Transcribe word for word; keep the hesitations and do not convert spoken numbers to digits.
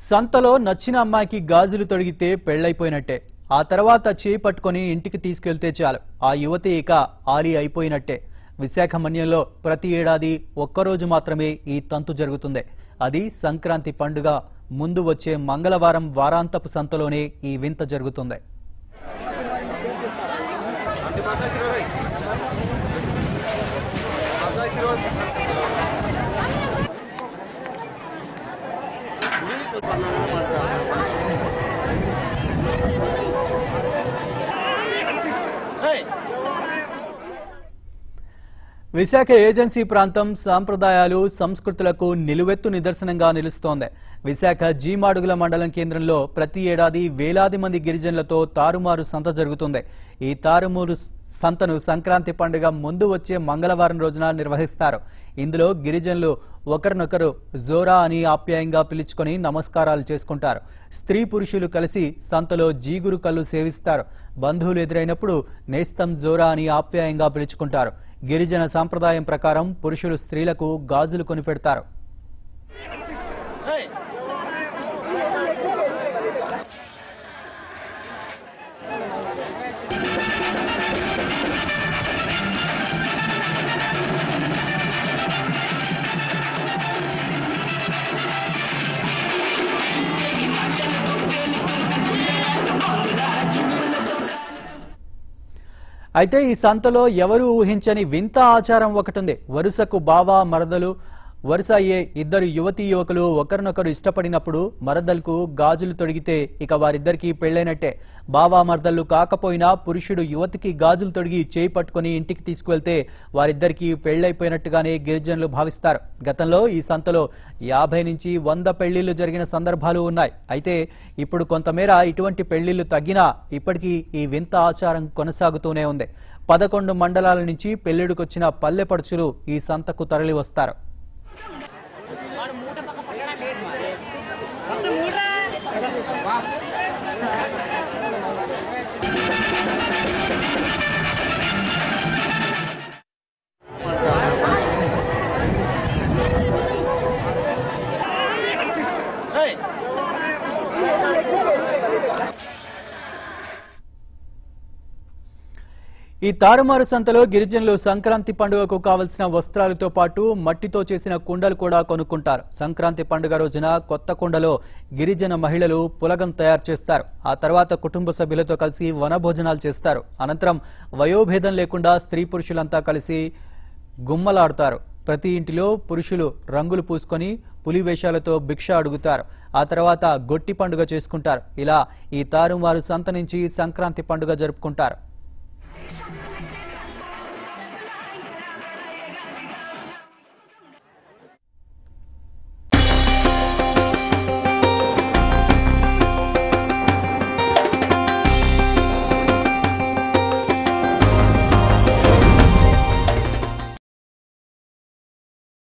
సంతలో నచ్చిన అమ్మాయికి గాజులు తొడిగితే పెళ్లైపోయినట్టే. ఆ తర్వాత చేయి పట్టుకొని ఇంటికి తీసుకెళ్తే చాలు ఆ యువతి ఇక ఆలి అయిపోయినట్టే. విశాఖ మన్యంలో ప్రతి ఏడాది ఒక్కరోజు మాత్రమే ఈ తంతు జరుగుతుంది. అది సంక్రాంతి పండుగ ముందు వచ్చే మంగళవారం వారాంతపు సంతలోనే ఈ వింత జరుగుతుంది. విశాఖ ఏజెన్సీ ప్రాంతం సాంప్రదాయాలు సంస్కృతులకు నిలువెత్తు నిదర్శనంగా నిలుస్తోంది. విశాఖ జీమాడుగుల మండలం కేంద్రంలో ప్రతి ఏడాది వేలాది మంది గిరిజనులతో తారుమారు సంత జరుగుతుంది. ఈ తారుమారు సంతను సంక్రాంతి పండుగ ముందు వచ్చే మంగళవారం రోజున నిర్వహిస్తారు. ఇందులో గిరిజనులు ఒకరినొకరు జోరా అని ఆప్యాయంగా పిలుచుకొని నమస్కారాలు చేసుకుంటారు. స్త్రీ పురుషులు కలిసి సంతలో జీగురు కళ్ళు సేవిస్తారు. బంధువులు ఎదురైనప్పుడు నేస్తం జోరా అని ఆప్యాయంగా పిలుచుకుంటారు. గిరిజన సాంప్రదాయం ప్రకారం పురుషులు స్త్రీలకు గాజులు కొనిపెడతారు. అయితే ఈ సంతలో ఎవరు ఊహించని వింత ఆచారం ఒకటుంది. వరుసకు బావ మరదలు వరుస అయ్యే ఇద్దరు యువతీ యువకులు ఒకరినొకరు ఇష్టపడినప్పుడు మరదలకు గాజులు తొడిగితే ఇక వారిద్దరికీ పెళ్లైనట్టే. బావా మరదళ్ళు కాకపోయినా పురుషుడు యువతికి గాజులు తొడిగి చేయి పట్టుకుని ఇంటికి తీసుకువెళ్తే వారిద్దరికీ పెళ్లైపోయినట్టుగానే గిరిజనులు భావిస్తారు. గతంలో ఈ సంతలో యాభై నుంచి వంద పెళ్లిళ్లు జరిగిన సందర్భాలు ఉన్నాయి. అయితే ఇప్పుడు కొంతమేర ఇటువంటి పెళ్లిళ్లు తగ్గినా ఇప్పటికీ ఈ వింత ఆచారం కొనసాగుతూనే ఉంది. పదకొండు మండలాల నుంచి పెళ్లిడుకొచ్చిన పల్లె పడుచులు ఈ సంతకు తరలి వస్తారు. ఈ తారుమారు సంతలో గిరిజనులు సంక్రాంతి పండుగకు కావలసిన వస్త్రాలతో పాటు మట్టితో చేసిన కుండలు కూడా కొనుక్కుంటారు. సంక్రాంతి పండుగ రోజున కొత్త కుండలో గిరిజన మహిళలు పులగం తయారు చేస్తారు. ఆ తర్వాత కుటుంబ సభ్యులతో కలిసి వనభోజనాలు చేస్తారు. అనంతరం వయోభేదం లేకుండా స్త్రీ పురుషులంతా కలిసి గుమ్మలాడుతారు. ప్రతి ఇంటిలో పురుషులు రంగులు పూసుకొని పులి వేషాలతో భిక్ష అడుగుతారు. ఆ తర్వాత గొట్టి పండుగ చేసుకుంటారు. ఇలా ఈ తారుమారు సంత నుంచి సంక్రాంతి పండుగ జరుపుకుంటారు.